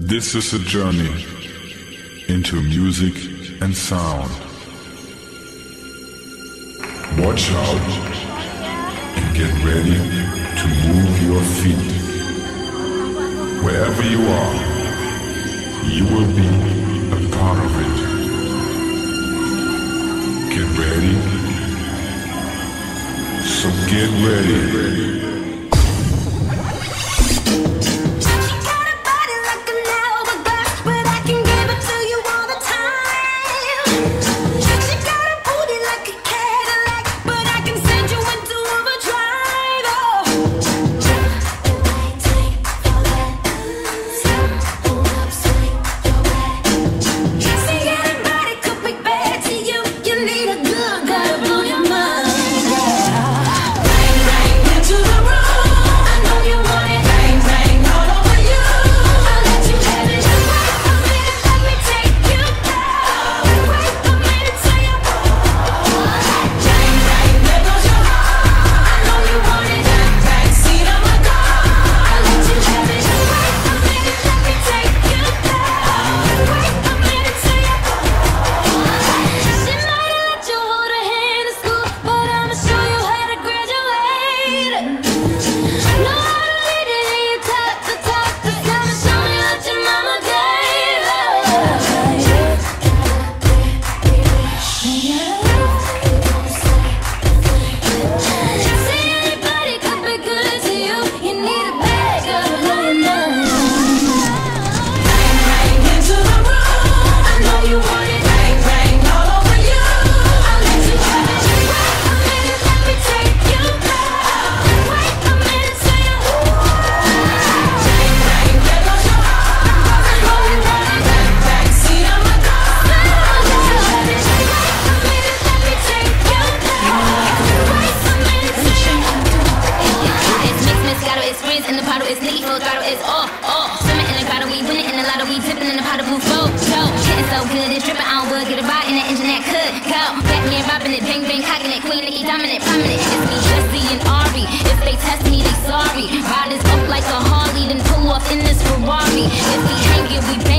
This is a journey into music and sound. Watch out and get ready to move your feet. Wherever you are, you will be a part of it. Get ready. So get ready. Riders up like a Harley, then pull off in this Ferrari. If we hang it, we